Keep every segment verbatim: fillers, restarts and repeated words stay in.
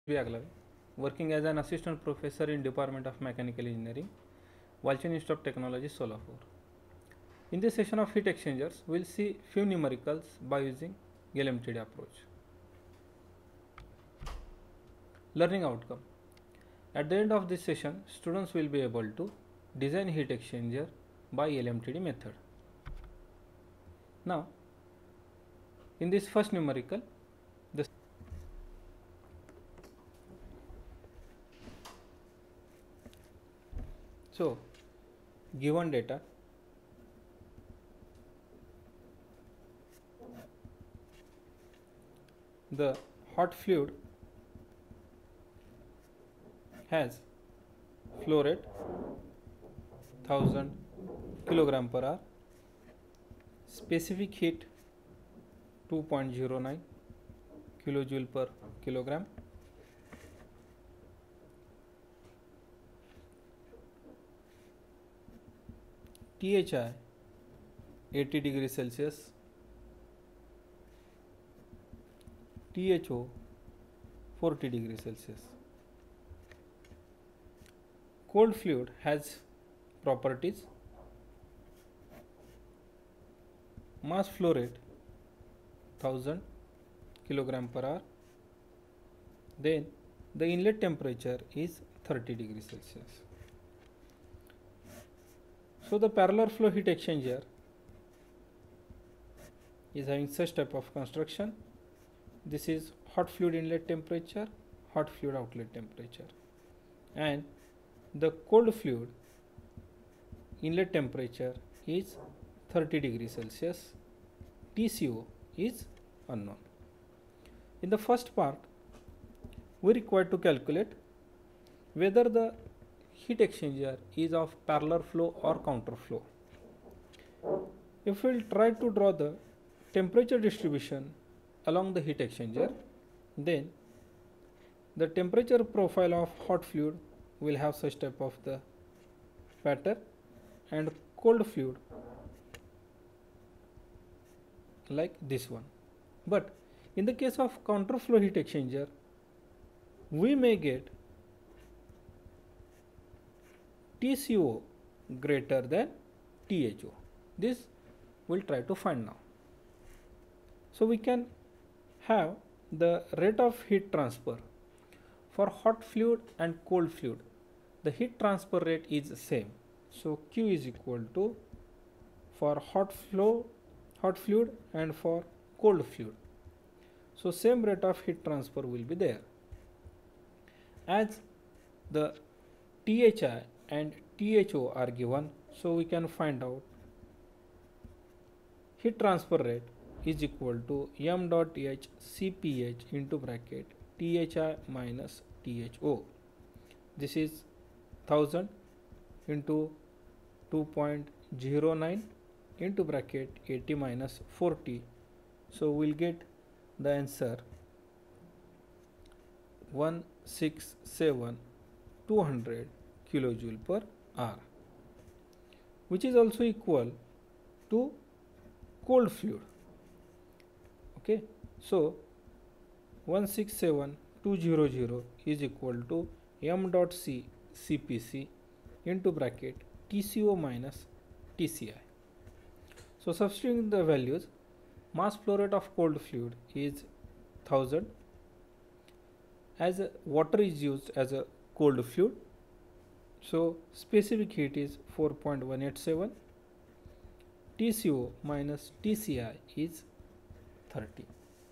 Mister G B Agalave, working as an assistant professor in Department of Mechanical Engineering, Walchand Institute of Technology, Solapur. In this session of heat exchangers, we will see few numericals by using L M T D approach. Learning outcome. At the end of this session, students will be able to design heat exchanger by L M T D method. Now, in this first numerical, the so given data, the hot fluid has flow rate one thousand kilogram per hour, specific heat two point zero nine kilojoule per kilogram, T H I eighty degree Celsius, T H O forty degree Celsius. Cold fluid has properties: mass flow rate one thousand kilogram per hour, then the inlet temperature is thirty degree Celsius. So the parallel flow heat exchanger is having such type of construction. This is hot fluid inlet temperature, hot fluid outlet temperature, and the cold fluid inlet temperature is thirty degree Celsius. T C O is unknown. In the first part, we require to calculate whether the heat exchanger is of parallel flow or counter flow. If we will try to draw the temperature distribution along the heat exchanger, then the temperature profile of hot fluid will have such type of the pattern, and cold fluid like this one. But in the case of counter flow heat exchanger, we may get T C O greater than T H O. This we will try to find now. So we can have the rate of heat transfer for hot fluid and cold fluid. The heat transfer rate is same. So Q is equal to for hot flow, hot fluid and for cold fluid. So same rate of heat transfer will be there. As the T H I and T H O are given, so we can find out heat transfer rate is equal to m dot h C P H into bracket T H I minus T H O. This is one thousand into two point zero nine into bracket eighty minus forty. So we'll get the answer one six seven two hundred kilojoule per hour, which is also equal to cold fluid. Okay, so one six seven two hundred is equal to m dot c C P C into bracket T C O minus T C I. So substituting the values, mass flow rate of cold fluid is one thousand, as water is used as a cold fluid, so specific heat is four point one eight seven, T C O minus T C I is thirty.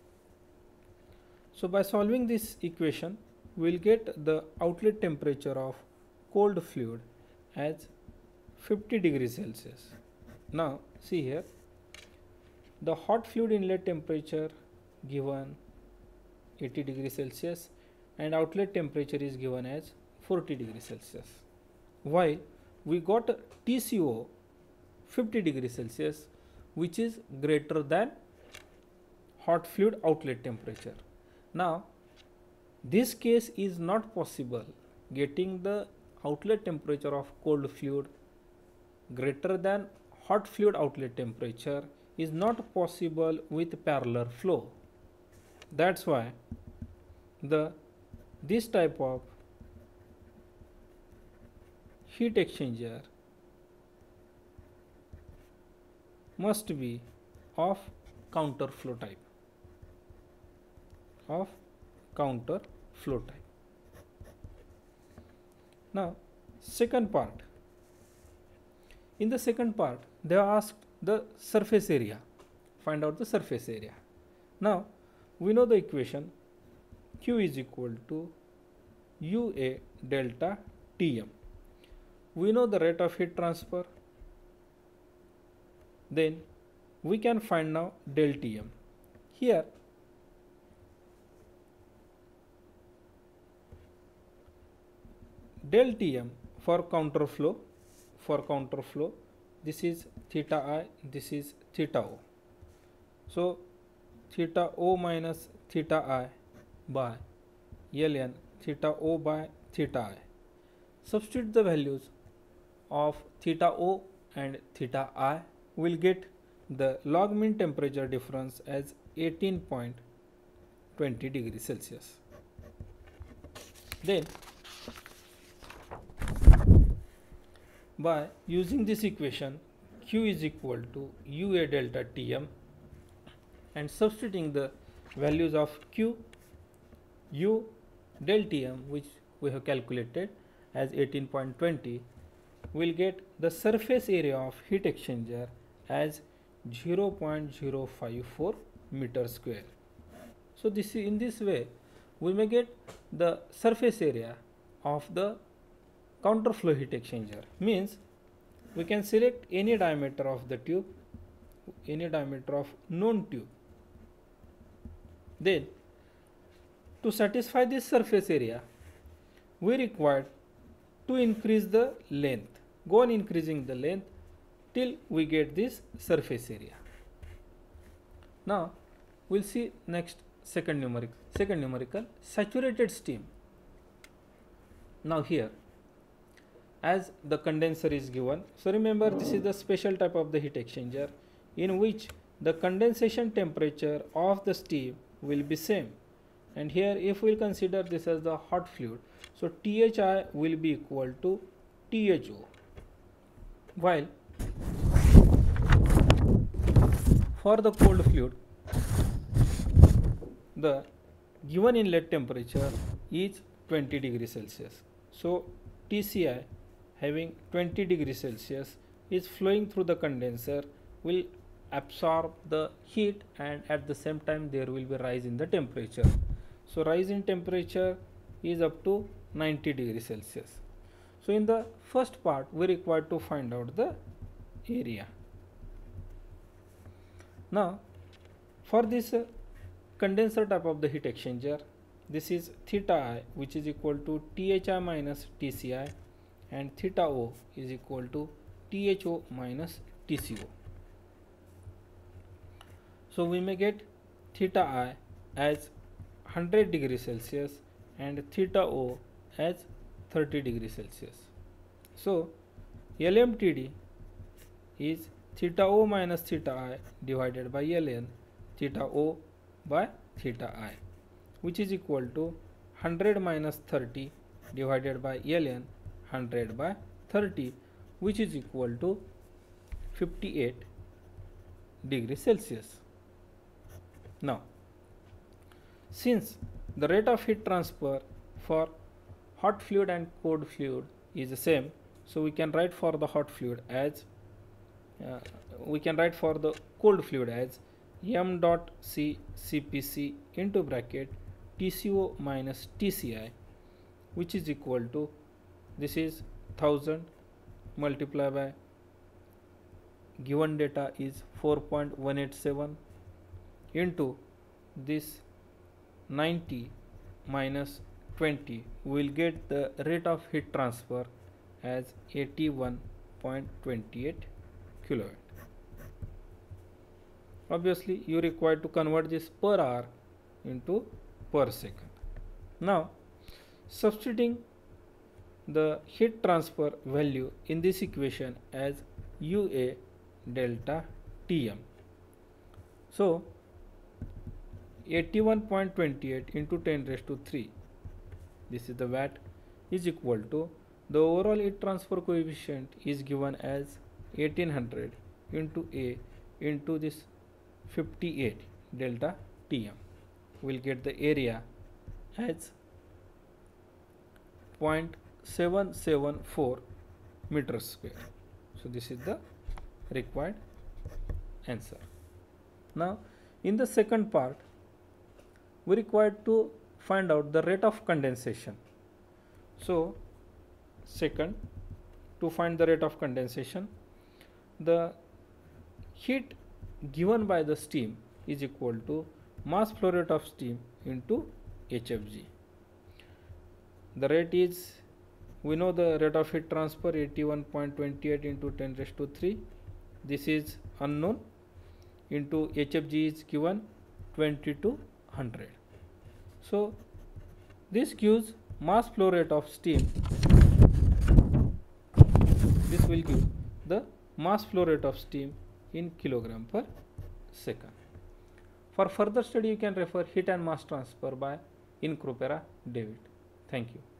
So by solving this equation, we will get the outlet temperature of cold fluid as fifty degrees Celsius. Now see here, the hot fluid inlet temperature given eighty degrees Celsius and outlet temperature is given as forty degrees Celsius, while we got T C O fifty degrees Celsius, which is greater than hot fluid outlet temperature. Now this case is not possible. Getting the outlet temperature of cold fluid greater than hot fluid outlet temperature is not possible with parallel flow. That's why the this type of heat exchanger must be of counter flow type, of counter flow type. Now second part, in the second part they have asked the surface area, find out the surface area. Now we know the equation Q is equal to U A delta T M. We know the rate of heat transfer, then we can find now del T M. Here del T M for counter flow, for counter flow this is theta I, this is theta O. So theta O minus theta I by ln theta O by theta I. Substitute the values of theta O and theta I, will get the log mean temperature difference as eighteen point two zero degrees Celsius. Then by using this equation Q is equal to U A delta T M and substituting the values of Q, U, del T M which we have calculated as eighteen point two zero, will get the surface area of heat exchanger as zero point zero five four meter square. So this is, in this way we may get the surface area of the counter flow heat exchanger. Means we can select any diameter of the tube, any diameter of known tube. Then to satisfy this surface area we require to increase the length, go on increasing the length till we get this surface area. Now we'll see next second numerical, second numerical saturated steam. Now here as the condenser is given, so remember this is the special type of the heat exchanger in which the condensation temperature of the steam will be same, and here if we will consider this as the hot fluid, so T H I will be equal to T H O, while for the cold fluid the given inlet temperature is twenty degrees Celsius. So T C I having twenty degrees Celsius is flowing through the condenser, will absorb the heat and at the same time there will be rise in the temperature. So rise in temperature is up to ninety degrees Celsius. So in the first part we require to find out the area. Now for this uh, condenser type of the heat exchanger, this is theta I which is equal to T H I minus T C I and theta O is equal to T H O minus T C O. So we may get theta I as one hundred degrees Celsius and theta O as thirty degrees Celsius. So L M T D is theta O minus theta I divided by ln theta O by theta I, which is equal to one hundred minus thirty divided by ln one hundred by thirty, which is equal to fifty-eight degrees Celsius. Now since the rate of heat transfer for hot fluid and cold fluid is the same, so we can write for the hot fluid as uh, we can write for the cold fluid as m dot c cpc into bracket tco minus tci, which is equal to, this is one thousand multiplied by given data is four point one eight seven into this ninety minus twenty, we will get the rate of heat transfer as eighty-one point two eight kilowatt. Obviously you require to convert this per hour into per second. Now substituting the heat transfer value in this equation as U A delta T M. So eighty-one point two eight into ten raised to three this is the W A T, is equal to the overall heat transfer coefficient is given as eighteen hundred into A into this fifty-eight delta T M. We'll get the area as zero point seven seven four meters square. So this is the required answer. Now in the second part, we required to find out the rate of condensation. So second, to find the rate of condensation, the heat given by the steam is equal to mass flow rate of steam into H F G. The rate is, we know the rate of heat transfer eighty-one point two eight into ten raised to three. This is unknown, into H F G is given twenty-two hundred. So this gives mass flow rate of steam. This will give the mass flow rate of steam in kilogram per second. For further study, you can refer Heat and Mass Transfer by Incropera David. Thank you.